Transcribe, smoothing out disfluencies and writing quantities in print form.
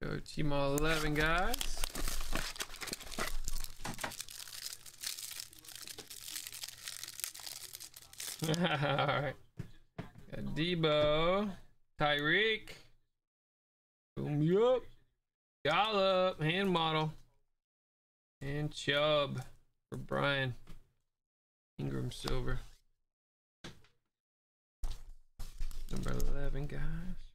Go Tmall 11, guys. Alright. Got Debo, Tyreek, Boom Yup, Gallup, hand model, and Chubb for Brian. Ingram silver. Number 11, guys.